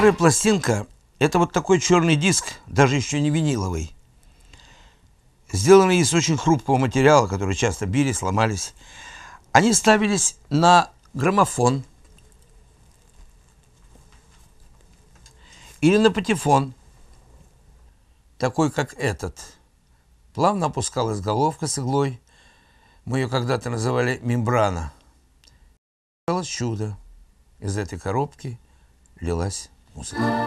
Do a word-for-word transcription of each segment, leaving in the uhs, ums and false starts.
Старая пластинка – это вот такой черный диск, даже еще не виниловый, сделанный из очень хрупкого материала, который часто били, сломались. Они ставились на граммофон или на патефон, такой как этот. Плавно опускалась головка с иглой, мы ее когда-то называли мембрана. Получалось чудо. Из этой коробки лилась музыка.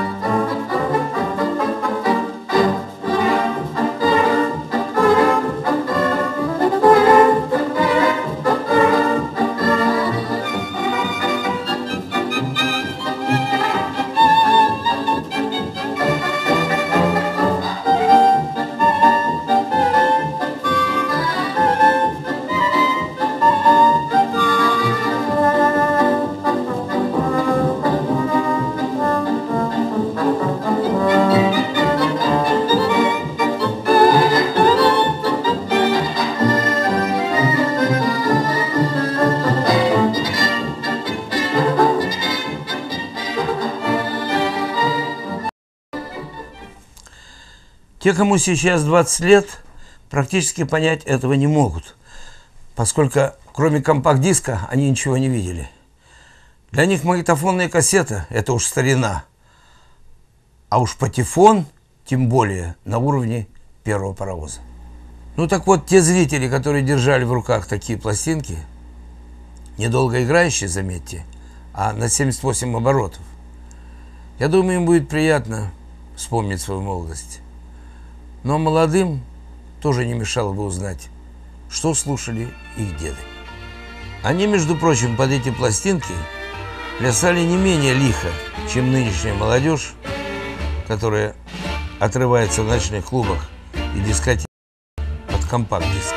Те, кому сейчас двадцать лет, практически понять этого не могут, поскольку кроме компакт-диска они ничего не видели. Для них магнитофонная кассета – это уж старина, а уж патефон, тем более, на уровне первого паровоза. Ну так вот, те зрители, которые держали в руках такие пластинки, недолго играющие, заметьте, а на семьдесят восемь оборотов, я думаю, им будет приятно вспомнить свою молодость. Но молодым тоже не мешало бы узнать, что слушали их деды. Они, между прочим, под эти пластинки плясали не менее лихо, чем нынешняя молодежь, которая отрывается в ночных клубах и дискотеках под компакт-диски.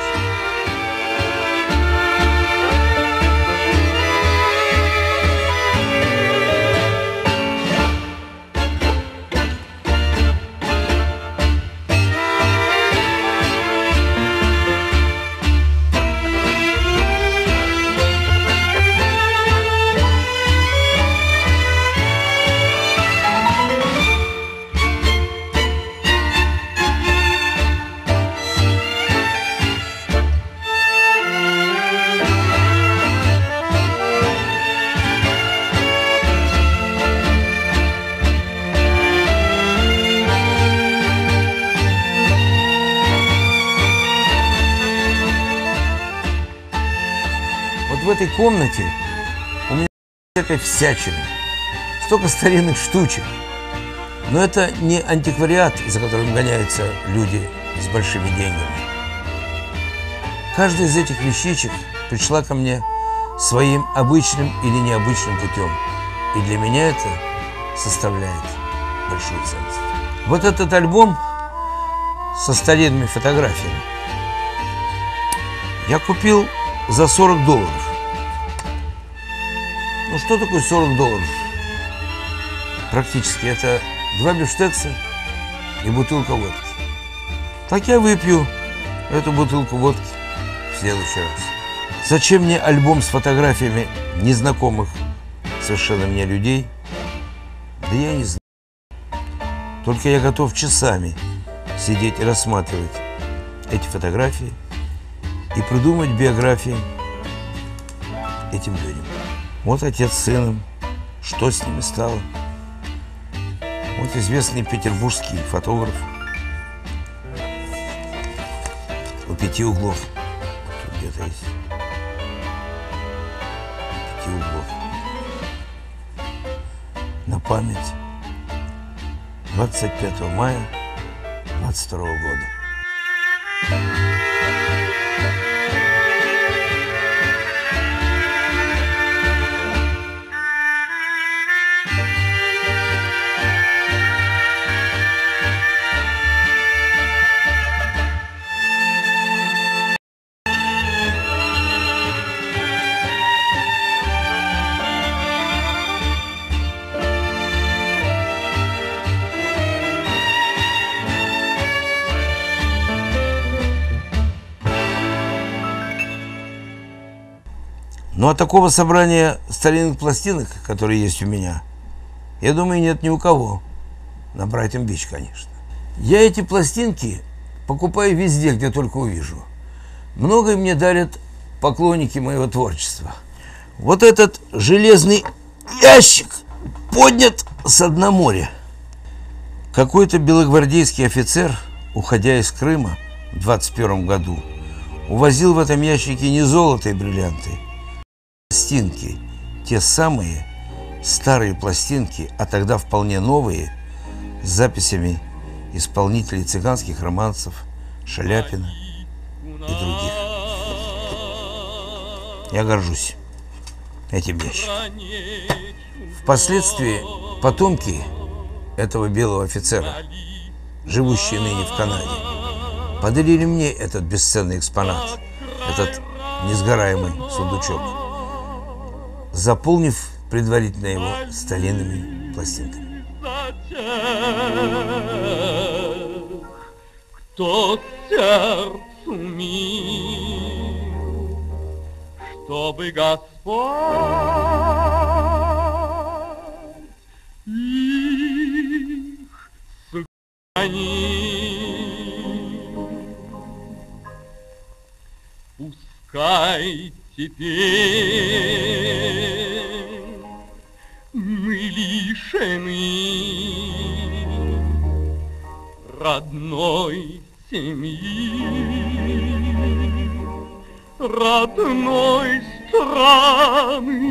В этой комнате у меня всякой всячины, столько старинных штучек. Но это не антиквариат, за которым гоняются люди с большими деньгами. Каждая из этих вещичек пришла ко мне своим обычным или необычным путем. И для меня это составляет большую ценность. Вот этот альбом со старинными фотографиями я купил за сорок долларов. Ну что такое сорок долларов? Практически это два бифштекса и бутылка водки. Так я выпью эту бутылку водки в следующий раз. Зачем мне альбом с фотографиями незнакомых совершенно мне людей? Да я не знаю. Только я готов часами сидеть и рассматривать эти фотографии и придумать биографии этим людям. Вот отец с сыном, что с ними стало. Вот известный петербургский фотограф у пяти углов. Тут где-то есть. Пяти углов. На память двадцать пятого мая двадцать второго года. Ну, а такого собрания старинных пластинок, которые есть у меня, Я думаю, нет ни у кого. На Брайтон-Бич, конечно. Я эти пластинки покупаю везде, где только увижу. Многое мне дарят поклонники моего творчества. Вот этот железный ящик поднят с дна моря. Какой-то белогвардейский офицер, уходя из Крыма в двадцать первом году, увозил в этом ящике не золото и бриллианты, а пластинки, те самые старые пластинки, а тогда вполне новые, с записями исполнителей цыганских романсов, Шаляпина и других. Я горжусь этим ящиком. Впоследствии потомки этого белого офицера, живущие ныне в Канаде, подарили мне этот бесценный экспонат, этот несгораемый сундучок, заполнив предварительно его старинными пластинками. Кто сердцу мил, чтобы Господь их сохранил. Пускай теперь мы лишены родной семьи, родной страны,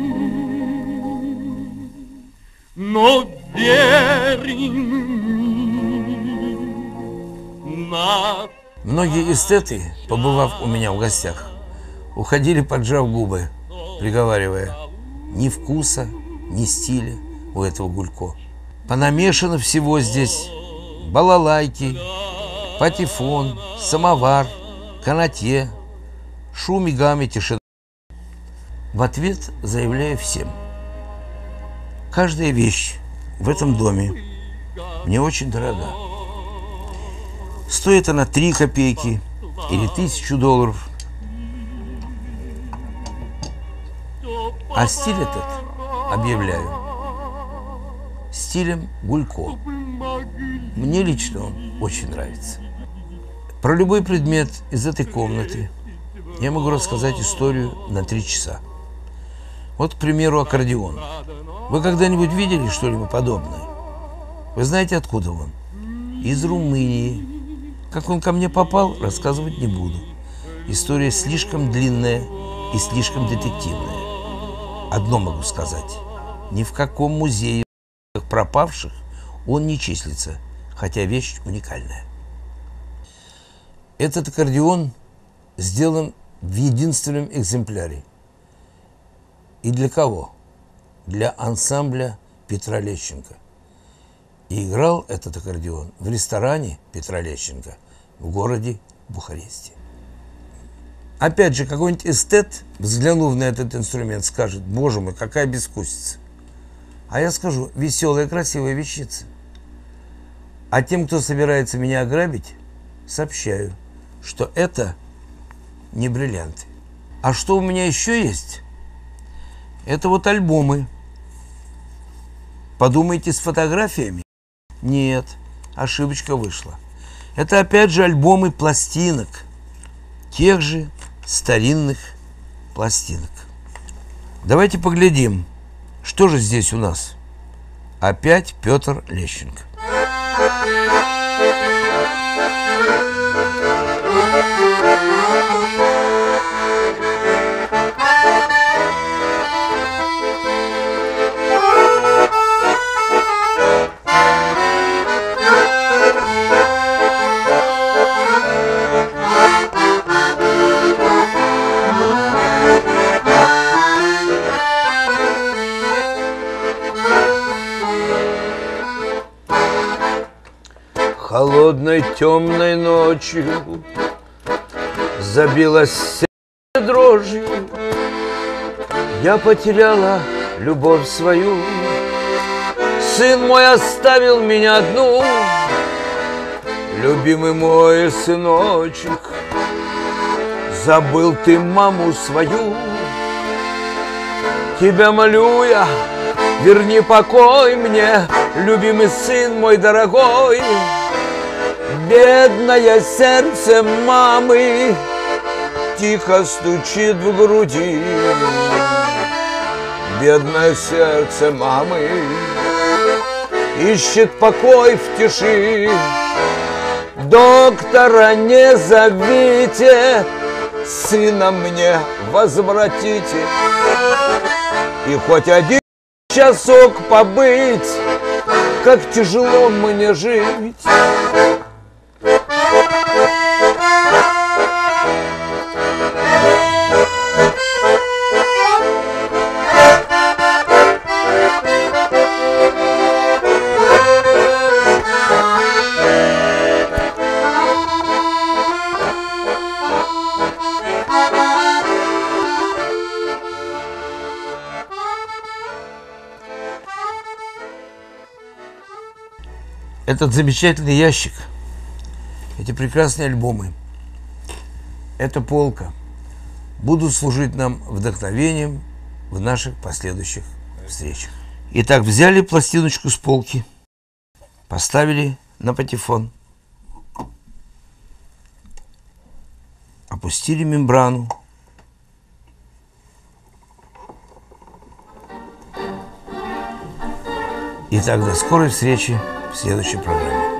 но верим нас. Многие эстеты, побывав у меня в гостях, уходили, поджав губы, приговаривая: ни вкуса, ни стиля у этого Гулько. Понамешано всего здесь: балалайки, патефон, самовар, канатье, шум и гам и тишина. В ответ заявляю всем: каждая вещь в этом доме мне очень дорога. Стоит она три копейки или тысячу долларов. А стиль этот, объявляю, стилем Гулько. Мне лично он очень нравится. Про любой предмет из этой комнаты я могу рассказать историю на три часа. Вот, к примеру, аккордеон. Вы когда-нибудь видели что-либо подобное? Вы знаете, откуда он? Из Румынии. Как он ко мне попал, рассказывать не буду. История слишком длинная и слишком детективная. Одно могу сказать: ни в каком музее пропавших он не числится, хотя вещь уникальная. Этот аккордеон сделан в единственном экземпляре. И для кого? Для ансамбля Петра Лещенко. И играл этот аккордеон в ресторане Петра Лещенко в городе Бухаресте. Опять же, какой-нибудь эстет, взглянув на этот инструмент, скажет: боже мой, какая безвкусица. А я скажу: веселая, красивая вещица. А тем, кто собирается меня ограбить, сообщаю, что это не бриллианты. А что у меня еще есть? Это вот альбомы. Подумайте, с фотографиями? Нет, ошибочка вышла. Это опять же альбомы пластинок. Тех же старинных пластинок. Давайте поглядим, что же здесь у нас. Опять Петр Лещенко. Холодной темной ночью забилось сердце дрожью. Я потеряла любовь свою, сын мой оставил меня одну. Любимый мой сыночек, забыл ты маму свою. Тебя молю я, Верни покой мне, любимый сын мой дорогой. Бедное сердце мамы тихо стучит в груди. Бедное сердце мамы ищет покой в тиши. Доктора не зовите, сына мне возвратите. И хоть один часок побыть, как тяжело мне жить. Этот замечательный ящик, эти прекрасные альбомы, эта полка будут служить нам вдохновением в наших последующих встречах. Итак, взяли пластиночку с полки, поставили на патефон, опустили мембрану. Итак, до скорой встречи в следующей программе.